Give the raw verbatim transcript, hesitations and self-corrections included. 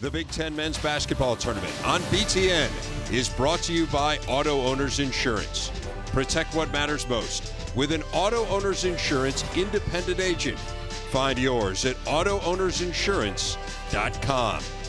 The Big Ten Men's Basketball Tournament on B T N is brought to you by Auto Owners Insurance. Protect what matters most with an Auto Owners Insurance independent agent. Find yours at auto owners insurance dot com.